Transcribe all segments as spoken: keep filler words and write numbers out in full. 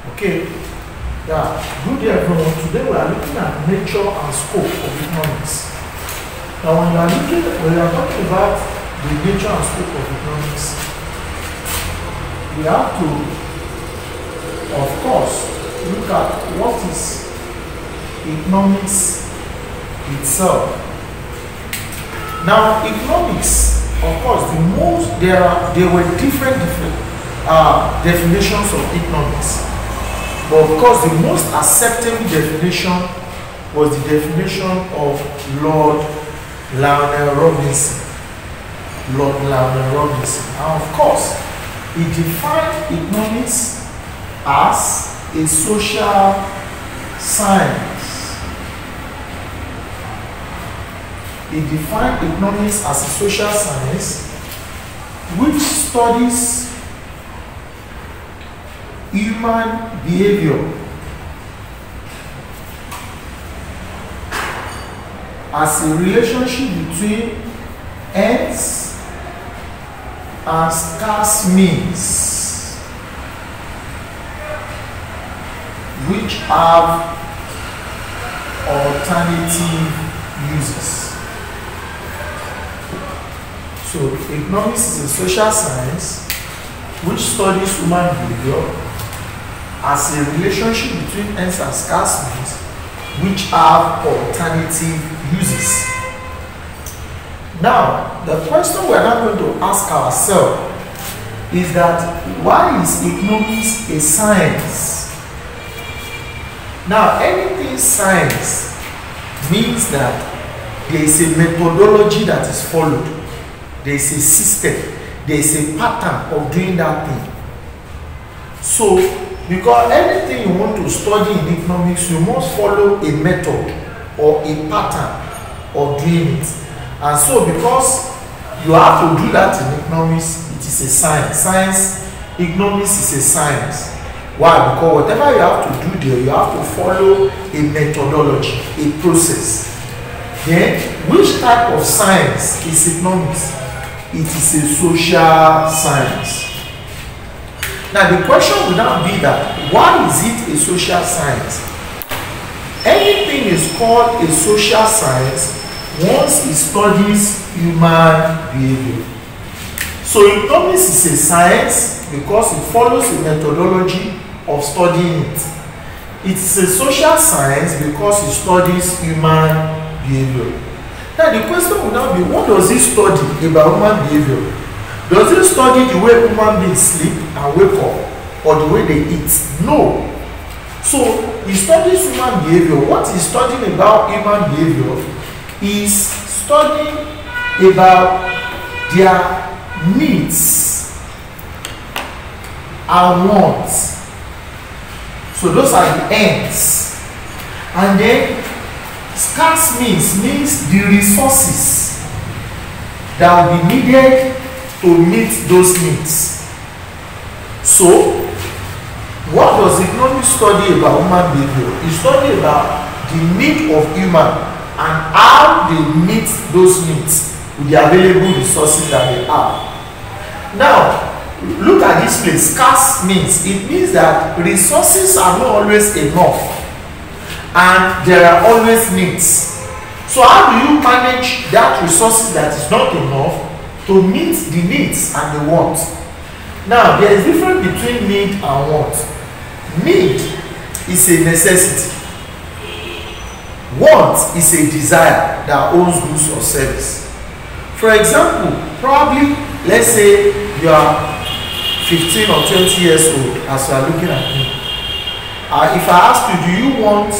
Okay, yeah, good day everyone. Today we are looking at nature and scope of economics. Now when you are looking, when you are talking about the nature and scope of economics, we have to, of course, look at what is economics itself. Now economics, of course, the most there are there were different different uh, definitions of economics. But of course, the most acceptable definition was the definition of Lord Lionel Robinson. Lord Lionel Robinson. And of course, he defined economics as a social science. He defined economics as a social science which studies human behavior as a relationship between ends and scarce means which have alternative uses. So economics is a social science which studies human behavior as a relationship between ends and scarce means which have alternative uses. Now, the question we are now going to ask ourselves is that why is economics a science? Now, anything science means that there is a methodology that is followed, there is a system, there is a pattern of doing that thing. So, because anything you want to study in economics, you must follow a method or a pattern of doing it. And so because you have to do that in economics, it is a science. Science, economics is a science. Why? Because whatever you have to do there, you have to follow a methodology, a process. Then, which type of science is economics? It is a social science. Now the question would now be that why is it a social science? Anything is called a social science once it studies human behavior. So economics is a science because it follows a methodology of studying it. It is a social science because it studies human behavior. Now the question would now be, what does it study about human behavior? Does it study the way human beings sleep and wake up or the way they eat? No. So, he studies human behavior. What he's studying about human behavior is studying about their needs and wants. So, those are the ends. And then, scarce means means the resources that will be needed to meet those needs. So, what does economics study about human behavior? It study about the need of human and how they meet those needs with the available resources that they have. Now, look at this place. Scarce means, it means that resources are not always enough and there are always needs. So, how do you manage that resources that is not enough to meet the needs and the wants? Now, there is difference between need and want. Need is a necessity. Want is a desire that owns goods or service. For example, probably, let's say you are fifteen or twenty years old as you are looking at me. Uh, if I ask you, do you want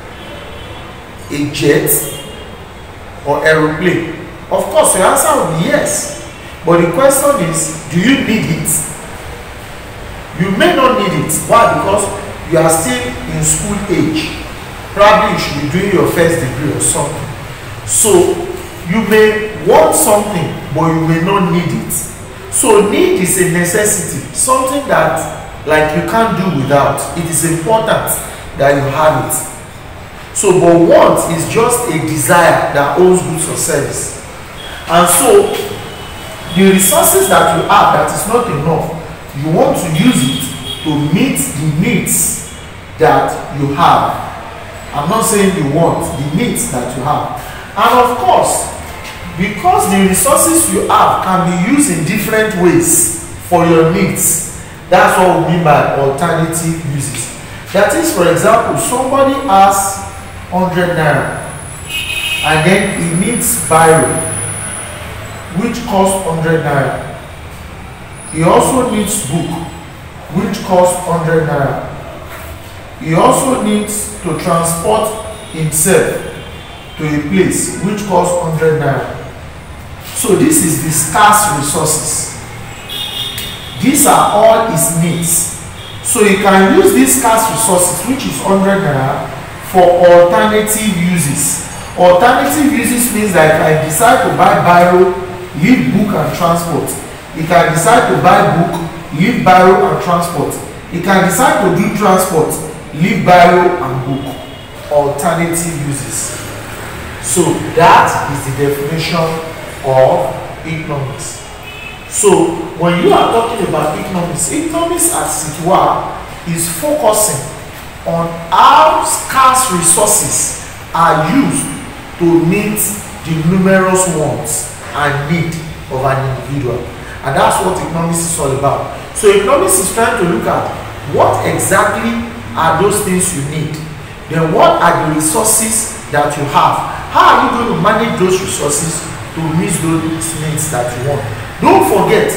a jet or aeroplane? Of course, your answer will be yes. But the question is, do you need it? You may not need it. Why? Because you are still in school age. Probably you should be doing your first degree or something. So, you may want something, but you may not need it. So, need is a necessity. Something that, like, you can't do without. It is important that you have it. So, but want is just a desire that owns goods or service. And so, the resources that you have that is not enough, you want to use it to meet the needs that you have. I'm not saying you want, the needs that you have. And of course, because the resources you have can be used in different ways for your needs, that's what we mean by alternative uses. That is, for example, somebody has one hundred naira and then he needs biro, which costs one hundred naira. He also needs book, which costs one hundred naira. He also needs to transport himself to a place, which costs one hundred naira. So this is the scarce resources. These are all his needs. So you can use these scarce resources, which is one hundred naira, for alternative uses. Alternative uses means that if I decide to buy biro, leave book and transport. You can decide to buy book, leave biro and transport. You can decide to do transport, leave biro and book. Alternative uses. So that is the definition of economics. So when you are talking about economics, economics as it were is focusing on how scarce resources are used to meet the numerous wants and need of an individual. And that's what economics is all about. So economics is trying to look at what exactly are those things you need. Then what are the resources that you have? How are you going to manage those resources to meet those needs that you want? Don't forget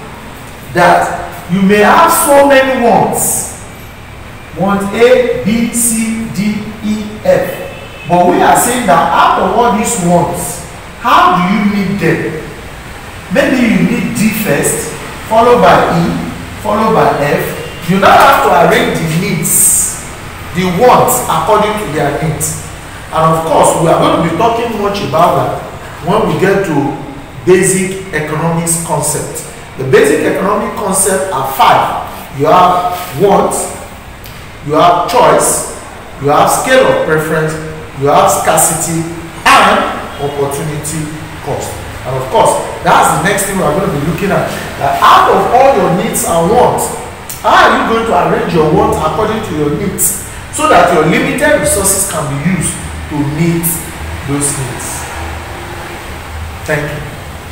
that you may have so many wants. Want A, B, C, D, E, F. But we are saying that out of all these wants, how do you meet them? Maybe you need D first, followed by E, followed by F. You now have to arrange the needs, the wants according to their needs. And of course, we are going to be talking much about that when we get to basic economics concept. The basic economic concept are five. You have wants, you have choice, you have scale of preference, you have scarcity and opportunity cost. And of course, that's the next thing we are going to be looking at. That out of all your needs and wants, how are you going to arrange your wants according to your needs so that your limited resources can be used to meet those needs? Thank you.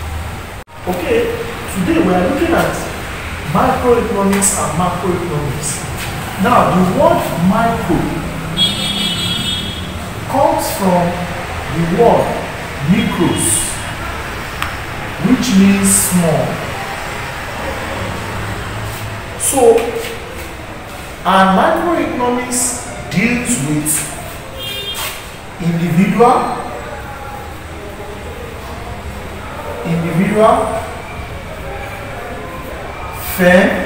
Okay, today we are looking at microeconomics and macroeconomics. Now, the word micro comes from the word micros, which means small. So, and microeconomics deals with individual, individual, firm,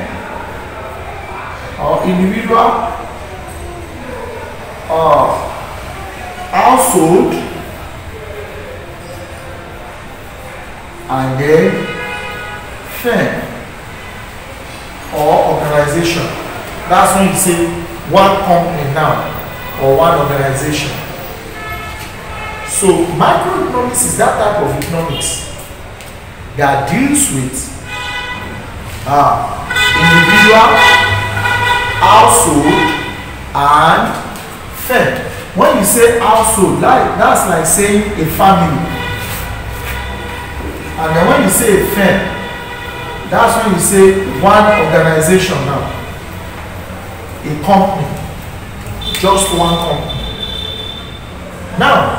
or individual, uh, household, and then firm or organization. That's when you say one company now or one organization. So microeconomics is that type of economics that deals with uh, individual, household, and firm. When you say household, like, that's like saying a family. And then when you say a firm, that's when you say one organization now. A company. Just one company. Now,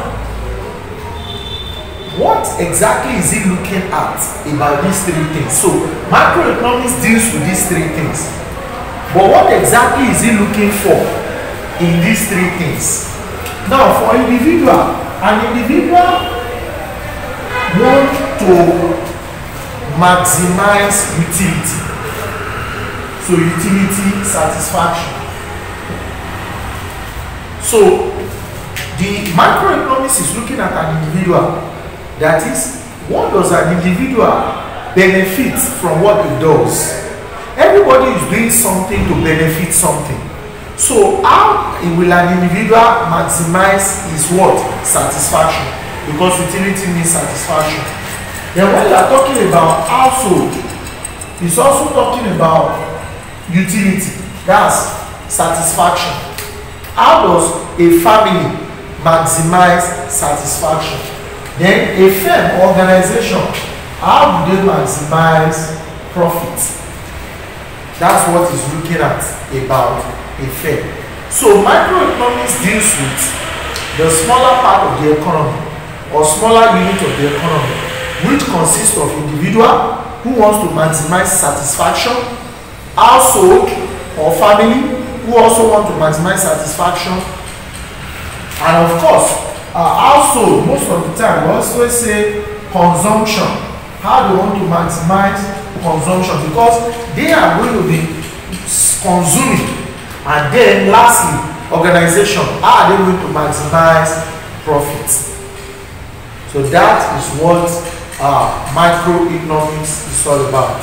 what exactly is he looking at about these three things? So, macroeconomics deals with these three things. But what exactly is he looking for in these three things? Now, for individual, an individual wants to maximize utility. So, utility satisfaction. So, the macroeconomics is looking at an individual. That is, what does an individual benefit from what he does? Everybody is doing something to benefit something. So how will an individual maximize his what? Satisfaction. Because utility means satisfaction. Then when you are talking about household, it's also talking about utility. That's satisfaction. How does a family maximize satisfaction? Then a firm, organization, how do they maximize profit? That's what he's looking at about a firm. So microeconomics deals with the smaller part of the economy or smaller unit of the economy, which consists of individual who wants to maximize satisfaction, household or family who also want to maximize satisfaction, and of course uh, household, most of the time we also say consumption, how they want to maximize consumption because they are going to be consuming. And then lastly, organization, how are they going to maximize profit? So that is what uh, microeconomics is all about.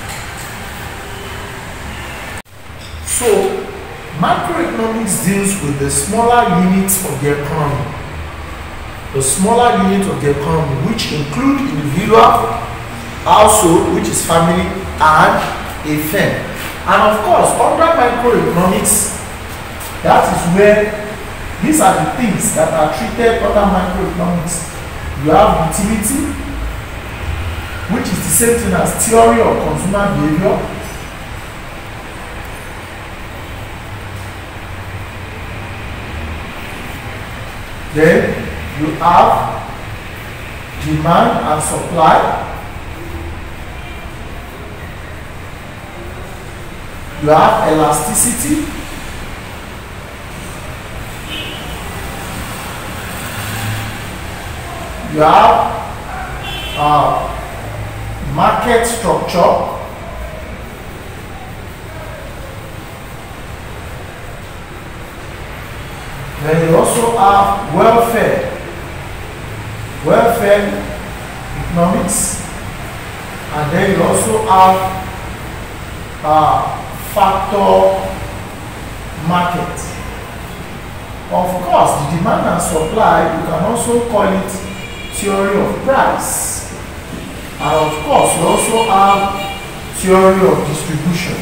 So microeconomics deals with the smaller units of the economy. The smaller unit of the economy, which include individual, household, which is family, and a firm. And of course, under microeconomics, that is where these are the things that are treated under microeconomics. You have utility, which is the same thing as theory of consumer behavior. Then you have demand and supply. You have elasticity. You have uh, market structure. Then you also have welfare. Welfare economics. And then you also have uh, factor market. Of course, the demand and supply, you can also call it theory of price. And of course, you also have theory of distribution.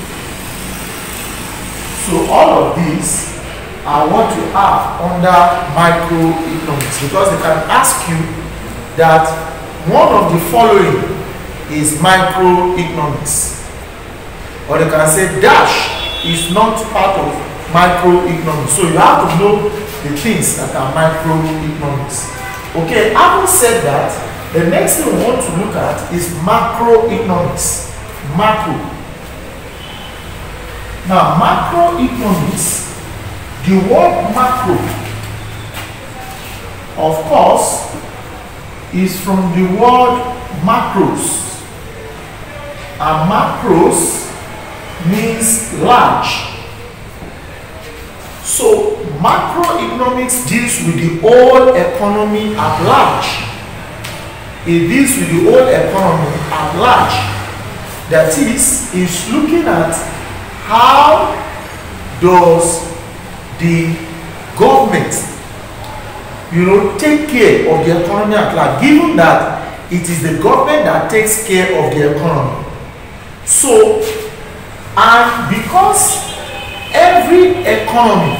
So all of these are what you have under microeconomics, because they can ask you that one of the following is microeconomics. Or they can say dash is not part of microeconomics. So you have to know the things that are microeconomics. Okay, having said that, the next thing we want to look at is macroeconomics. Macro. Now, macroeconomics, the word macro, of course, is from the word macros. And macros means large. So macroeconomics deals with the whole economy at large. It deals with the whole economy at large. That is, is looking at how does the government, you know, take care of the economy at large, given that it is the government that takes care of the economy. So, and because every economy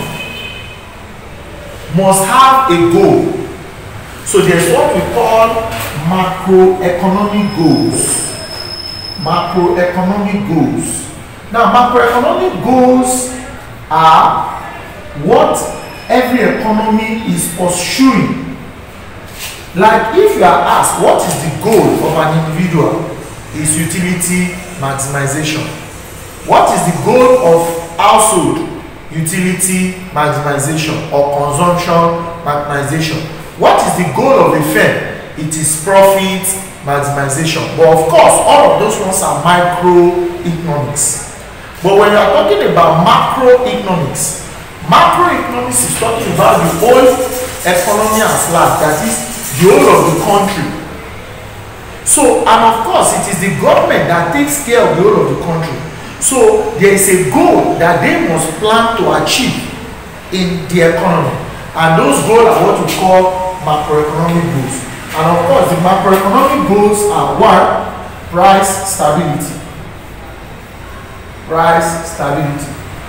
must have a goal, so there's what we call macroeconomic goals. Macroeconomic goals. Now, macroeconomic goals are what every economy is pursuing. Like if you are asked what is the goal of an individual, is utility maximization. What is the goal of household? Utility maximization or consumption maximization. What is the goal of a firm? It is profit maximization. But of course, all of those ones are microeconomics. But when you are talking about macroeconomics, macroeconomics is talking about the whole economy as large, that is the whole of the country. So, and of course, it is the government that takes care of the whole of the country. So, there is a goal that they must plan to achieve in the economy. And those goals are what we call macroeconomic goals. And of course, the macroeconomic goals are one, price stability. Price stability.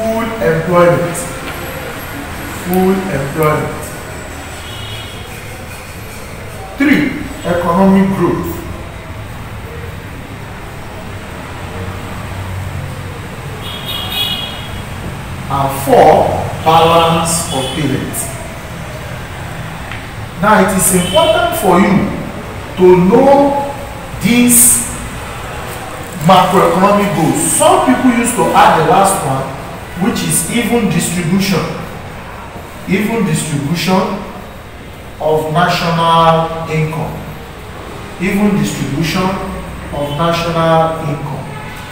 full employment. Full employment. Three, economic growth. And four, balance of payments. Now it is important for you to know these macroeconomic goals. Some people used to add the last one, which is even distribution. Even distribution of national income. Even distribution of national income.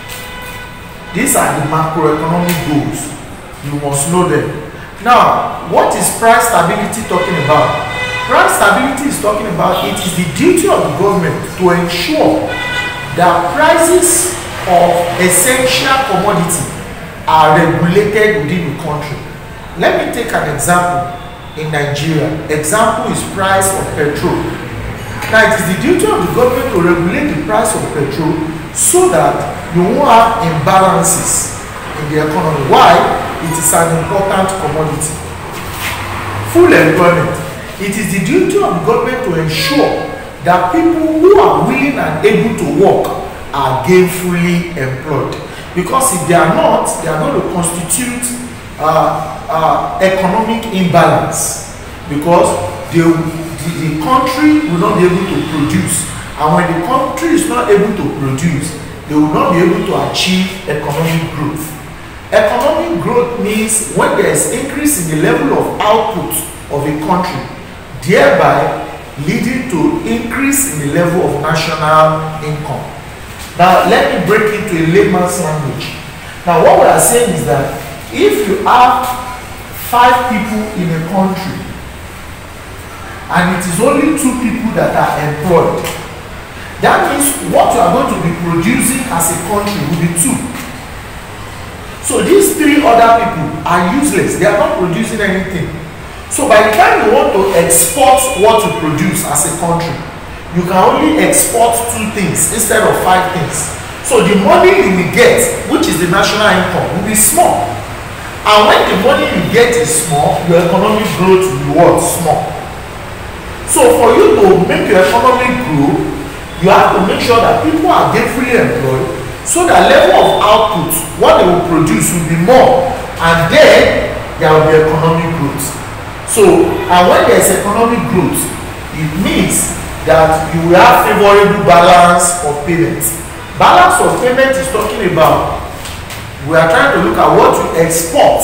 These are the macroeconomic goals. You must know them. Now, what is price stability talking about? Price stability is talking about it is the duty of the government to ensure that prices of essential commodity are regulated within the country. Let me take an example in Nigeria. Example is price of petrol. Now, it is the duty of the government to regulate the price of petrol so that you won't have imbalances in the economy. Why? It is an important commodity. Full employment. It is the duty of the government to ensure that people who are willing and able to work are gainfully employed. Because if they are not, they are going to constitute uh, uh, economic imbalance. Because they, the, the country will not be able to produce. And when the country is not able to produce, they will not be able to achieve economic growth. Economic growth means when there is increase in the level of output of a country, thereby leading to increase in the level of national income. Now, let me break it to a layman's language. Now, what we are saying is that if you have five people in a country and it is only two people that are employed, that means what you are going to be producing as a country will be two. So these three other people are useless. They are not producing anything. So by the time you want to export what you produce as a country, you can only export two things instead of five things. So the money you will get, which is the national income, will be small. And when the money you get is small, your economic growth will be what? Small. So for you to make your economy grow, you have to make sure that people are gainfully employed, so that level of output, what they will produce will be more, and then there will be economic growth. So, and when there is economic growth, it means that you will have favorable balance of payments. Balance of payment is talking about, we are trying to look at what we export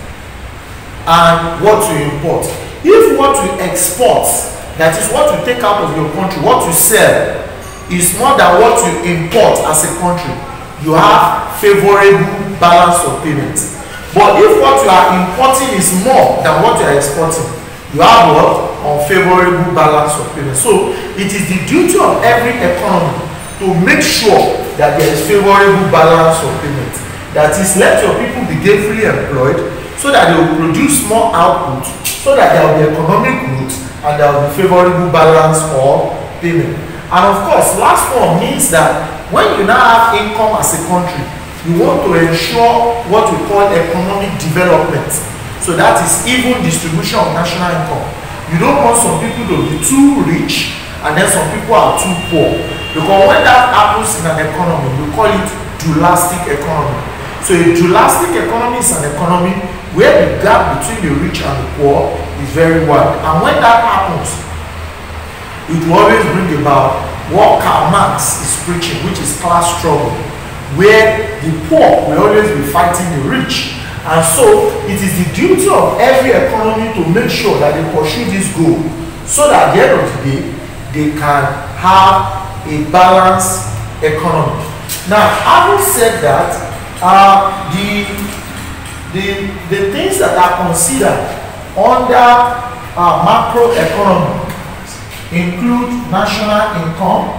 and what we import. If what we export, that is what we take out of your country, what we sell, is more than what you import as a country, you have favorable balance of payment. But if what you are importing is more than what you are exporting, you have what? Unfavorable balance of payment. So it is the duty of every economy to make sure that there is favorable balance of payment. That is, let your people be gainfully employed so that they will produce more output, so that there will be economic growth and there will be favorable balance of payment. And of course, last one means that when you now have income as a country, you want to ensure what we call economic development. So that is even distribution of national income. You don't want some people to be too rich and then some people are too poor. Because when that happens in an economy, we call it dualistic economy. So a dualistic economy is an economy where the gap between the rich and the poor is very wide. And when that happens, it will always bring about what Karl Marx is preaching, which is class struggle, where the poor will always be fighting the rich. And so it is the duty of every economy to make sure that they pursue this goal, so that at the end of the day they can have a balanced economy. Now, having said that, uh, the, the, the things that are considered under uh, macroeconomy include national income,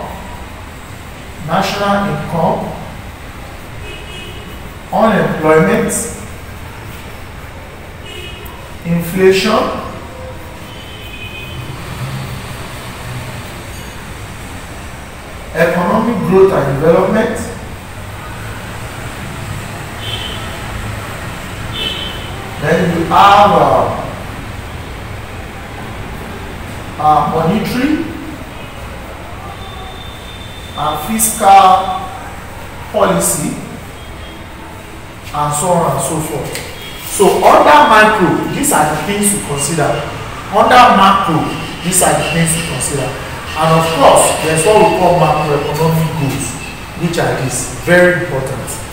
national income, unemployment, inflation, economic growth and development, Then you have uh, uh, monetary and fiscal policy, and so on and so forth. So under micro, these are the things to consider. Under macro, these are the things to consider. And of course, there's what we call macroeconomic goals, which are these very important.